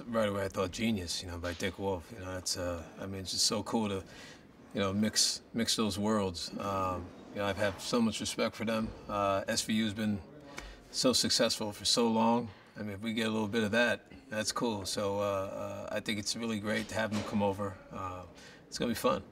Right away, I thought Genius, by Dick Wolf. It's I mean, it's just so cool to, mix those worlds. I've had so much respect for them. SVU's been so successful for so long. I mean, if we get a little bit of that, that's cool. So I think it's really great to have them come over. It's gonna be fun,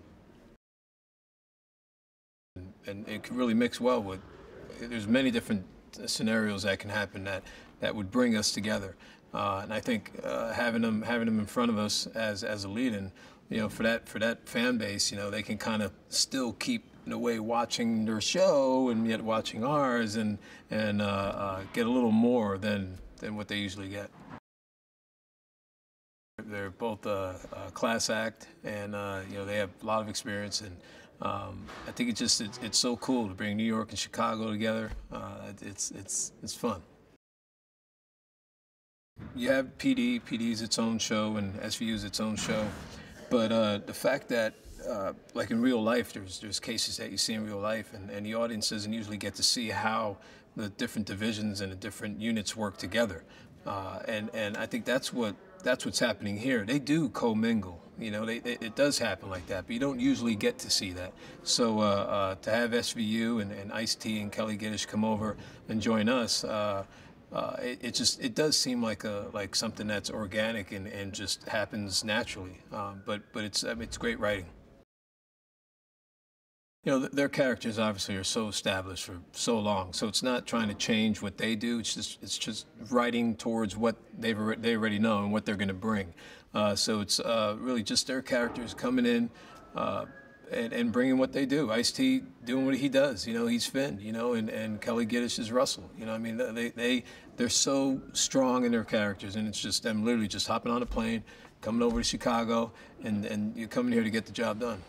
and it can really mix well with. There's many different scenarios that can happen that would bring us together. And I think having them in front of us as a lead-in, for that fan base, they can kind of still keep in a way watching their show and yet watching ours and get a little more than what they usually get. They're both a class act, and they have a lot of experience, and I think it's so cool to bring New York and Chicago together. It's fun. You have PD. PD is its own show, and SVU is its own show. But the fact that, like in real life, there's cases that you see in real life, and the audience doesn't usually get to see how the different divisions and the different units work together. And I think that's what's happening here. They do commingle. It does happen like that, but you don't usually get to see that. So to have SVU and Ice-T and Kelly Giddish come over and join us, it does seem like something that's organic and just happens naturally. But it's great writing. Their characters obviously are so established for so long, so it's not trying to change what they do. It's just writing towards what they already know and what they're going to bring. So it's really just their characters coming in and bringing what they do. Ice-T doing what he does. He's Finn. And Kelly Giddish is Russell. I mean, they're so strong in their characters, and it's just them literally just hopping on a plane, coming over to Chicago, and you're coming here to get the job done.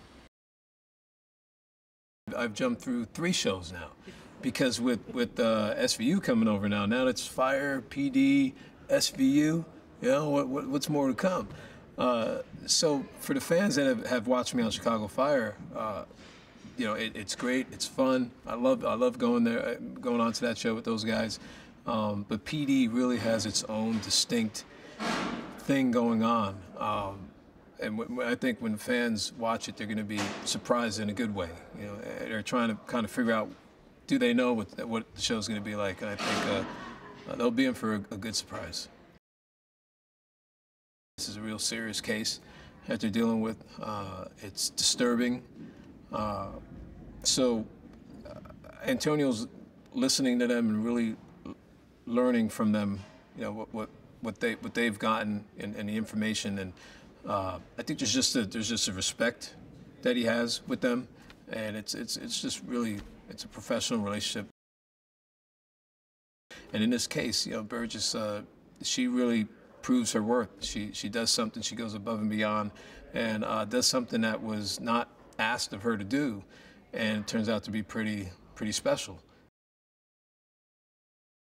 I've jumped through 3 shows now, because with SVU coming over now it's Fire, PD, SVU. What's more to come? So for the fans that have watched me on Chicago Fire, it's great. It's fun. I love going there, going on to that show with those guys. But PD really has its own distinct thing going on. And I think when fans watch it, they're going to be surprised in a good way. They're trying to kind of figure out, do they know what the show's going to be like? And I think they'll be in for a good surprise. This is a real serious case that they're dealing with. It's disturbing. So Antonio's listening to them and really learning from them, what they've gotten and the information. And I think there's just a respect that he has with them, and it's just really, it's a professional relationship. And in this case, Burgess, she really proves her worth. She does something. She goes above and beyond, and does something that was not asked of her to do, and it turns out to be pretty special.